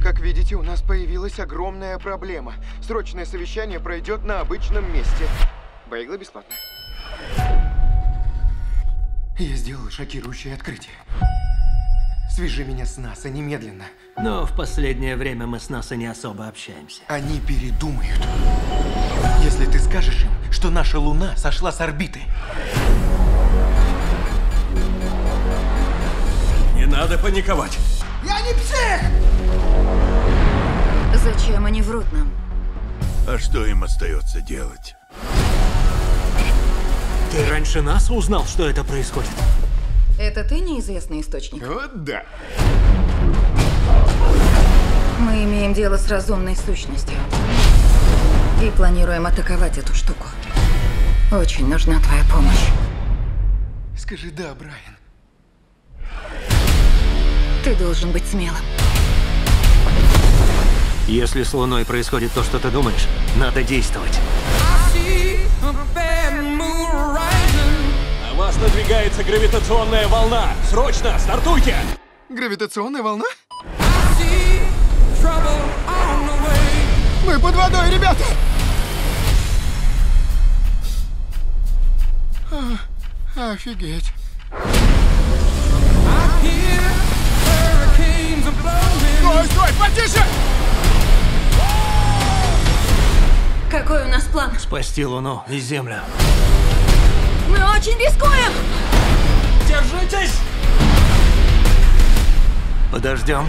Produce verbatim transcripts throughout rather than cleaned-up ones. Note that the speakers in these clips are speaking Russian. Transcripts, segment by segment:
Как видите, у нас появилась огромная проблема. Срочное совещание пройдет на обычном месте. Бейглы бесплатно. Я сделал шокирующее открытие. Свяжи меня с НАСА немедленно. Но в последнее время мы с НАСА не особо общаемся. Они передумают. Если ты скажешь им, что наша Луна сошла с орбиты. Не надо паниковать. Я не псих! Зачем они врут нам? А что им остается делать? Ты раньше нас узнал, что это происходит? Это ты неизвестный источник? Вот да. Мы имеем дело с разумной сущностью. И планируем атаковать эту штуку. Очень нужна твоя помощь. Скажи да, Брайан. Ты должен быть смелым. Если с Луной происходит то, что ты думаешь, надо действовать. На вас надвигается гравитационная волна. Срочно, стартуйте! Гравитационная волна? Мы под водой, ребята! А, офигеть. Стой, стой, потише! Какой у нас план? Спасти Луну и Землю. Мы очень рискуем! Держитесь! Подождем.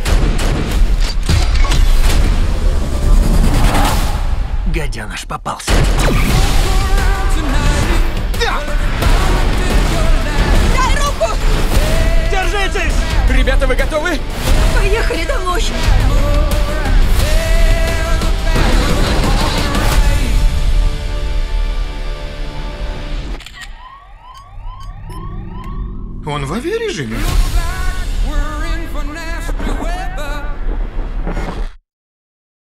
Гаденыш попался. Да! Дай руку! Держитесь! Ребята, вы готовы? Поехали домой! Он в авиарежиме? We're in for nasty weather.